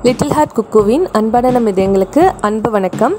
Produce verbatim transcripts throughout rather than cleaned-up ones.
Little heart குக்கூவின் அன்பான நம்ம இதயங்களுக்கு அன்பு வணக்கம்.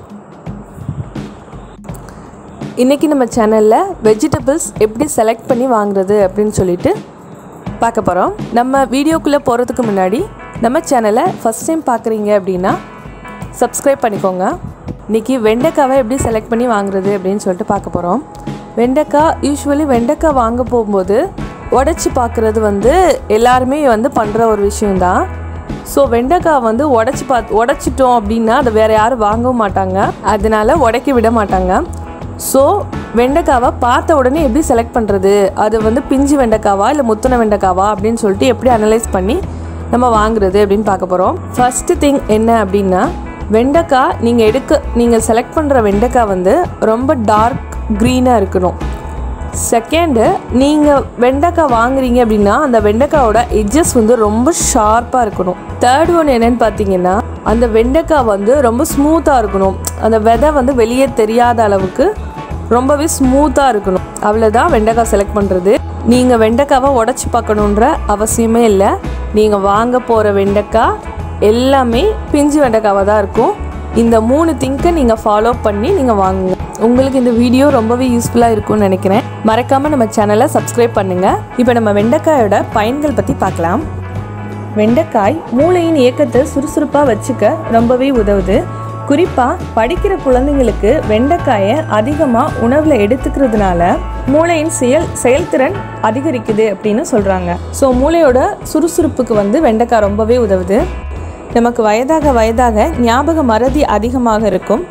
இன்றைக்கி நம்ம சேனலில் வெஜிடபிள்ஸ் எப்படி செலக்ட் பண்ணி வாங்குறது அப்படின்னு சொல்லிட்டு பார்க்க போகிறோம். நம்ம வீடியோக்குள்ளே போகிறதுக்கு முன்னாடி நம்ம சேனலை ஃபஸ்ட் டைம் பார்க்குறீங்க அப்படின்னா சப்ஸ்கிரைப் பண்ணிக்கோங்க. இன்றைக்கி வெண்டைக்காவை எப்படி செலக்ட் பண்ணி வாங்குறது அப்படின்னு சொல்லிட்டு பார்க்க போகிறோம். வெண்டைக்காய் யூஸ்வலி வெண்டைக்காய் வாங்க போகும்போது உடச்சி பார்க்குறது வந்து எல்லாருமே வந்து பண்ணுற ஒரு விஷயந்தான். ஸோ வெண்டைக்காய் வந்து உடச்சி பார்த்து உடச்சிட்டோம் அப்படின்னா அதை வேறு யாரும் வாங்கவும் மாட்டாங்க, அதனால் உடைக்க விட மாட்டாங்க. ஸோ வெண்டைக்காவை பார்த்த உடனே எப்படி செலக்ட் பண்ணுறது, அது வந்து பிஞ்சு வெண்டைக்காவா இல்லை முத்தின வெண்டைக்காவா அப்படின்னு சொல்லிட்டு எப்படி அனலைஸ் பண்ணி நம்ம வாங்குறது அப்படின்னு பார்க்க போகிறோம். ஃபஸ்ட்டு திங் என்ன அப்படின்னா, வெண்டைக்காய் நீங்கள் எடுக்க நீங்கள் செலக்ட் பண்ணுற வெண்டைக்காய் வந்து ரொம்ப டார்க் க்ரீனாக இருக்கணும். செகண்டு, நீங்கள் வெண்டைக்காய் வாங்குறீங்க அப்படின்னா அந்த வெண்டைக்காயோட எட்ஜஸ் வந்து ரொம்ப ஷார்ப்பாக இருக்கணும். தேர்ட் ஒன் என்னென்னு பார்த்தீங்கன்னா, அந்த வெண்டைக்காய் வந்து ரொம்ப ஸ்மூத்தாக இருக்கணும். அந்த விதை வந்து வெளியே தெரியாத அளவுக்கு ரொம்பவே ஸ்மூத்தாக இருக்கணும். அவ்வளோதான் வெண்டைக்காய் செலக்ட் பண்ணுறது. நீங்கள் வெண்டைக்காவை உடச்சி பார்க்கணுன்ற அவசியமே இல்லை. நீங்கள் வாங்க போகிற வெண்டைக்காய் எல்லாமே பிஞ்சு வெண்டைக்காவாக தான் இருக்கும். இந்த மூணு திங்கை நீங்கள் ஃபாலோ பண்ணி நீங்கள் வாங்குங்க. உங்களுக்கு இந்த வீடியோ ரொம்பவே யூஸ்ஃபுல்லாக இருக்கும்னு நினைக்கிறேன். மறக்காமல் நம்ம சேனலை சப்ஸ்கிரைப் பண்ணுங்கள். இப்போ நம்ம வெண்டைக்காயோட பயன்கள் பற்றி பார்க்கலாம். வெண்டைக்காய் மூளையின் இயக்கத்தை சுறுசுறுப்பாக வச்சுக்க ரொம்பவே உதவுது. குறிப்பாக படிக்கிற குழந்தைங்களுக்கு வெண்டைக்காயை அதிகமாக உணவில் எடுத்துக்கிறதுனால மூளையின் செயல் செயல்திறன் அதிகரிக்குது அப்படின்னு சொல்கிறாங்க. ஸோ மூளையோட சுறுசுறுப்புக்கு வந்து வெண்டைக்காய் ரொம்பவே உதவுது. நமக்கு வயதாக வயதாக ஞாபக மறதி அதிகமாக இருக்கும்.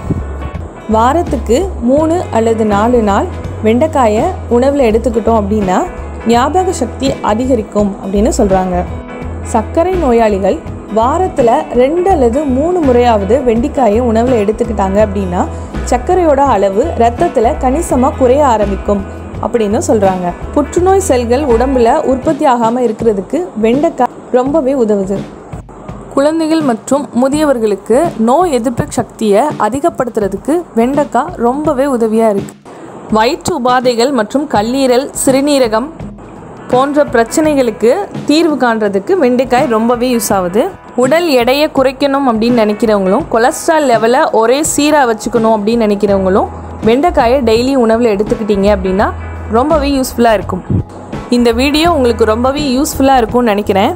வாரத்துக்கு மூணு அல்லது நாலு நாள் வெண்டைக்காயை உணவில் எடுத்துக்கிட்டோம் அப்படின்னா ஞாபக சக்தி அதிகரிக்கும் அப்படின்னு சொல்கிறாங்க. சர்க்கரை நோயாளிகள் வாரத்தில் ரெண்டு அல்லது மூணு முறையாவது வெண்டைக்காயை உணவில் எடுத்துக்கிட்டாங்க அப்படின்னா சர்க்கரையோட அளவு ரத்தத்தில் கணிசமாக குறைய ஆரம்பிக்கும் அப்படின்னு சொல்கிறாங்க. புற்றுநோய் செல்கள் உடம்புல உற்பத்தி ஆகாமல் இருக்கிறதுக்கு வெண்டைக்காய் ரொம்பவே உதவுது. குழந்தைகள் மற்றும் முதியவர்களுக்கு நோய் எதிர்ப்பு சக்தியை அதிகப்படுத்துறதுக்கு வெண்டைக்காய் ரொம்பவே உதவியாக இருக்குது. வயிற்று உபாதைகள் மற்றும் கல்லீரல், சிறுநீரகம் போன்ற பிரச்சனைகளுக்கு தீர்வு காண்றதுக்கு வெண்டைக்காய் ரொம்பவே யூஸ் ஆகுது. உடல் எடையை குறைக்கணும் அப்படின்னு நினைக்கிறவங்களும் கொலஸ்ட்ரால் லெவலை ஒரே சீராக வச்சுக்கணும் அப்படின்னு நினைக்கிறவங்களும் வெண்டைக்காயை டெய்லி உணவில் எடுத்துக்கிட்டீங்க அப்படின்னா ரொம்பவே யூஸ்ஃபுல்லாக இருக்கும். இந்த வீடியோ உங்களுக்கு ரொம்பவே யூஸ்ஃபுல்லாக இருக்கும்னு நினைக்கிறேன்.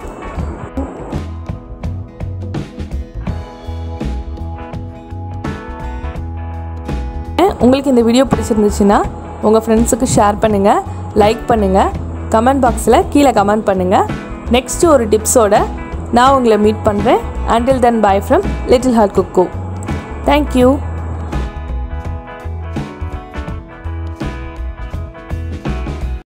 உங்களுக்கு இந்த வீடியோ பிடிச்சிருந்துச்சுன்னா உங்கள் ஃப்ரெண்ட்ஸுக்கு ஷேர் பண்ணுங்கள், லைக் பண்ணுங்கள், கமெண்ட் பாக்ஸில் கீழே கமெண்ட் பண்ணுங்கள். நெக்ஸ்ட்டு ஒரு டிப்ஸோட நான் உங்களை மீட் பண்ணுறேன். Until then, bye from Little Heart Cookoo. Thank you.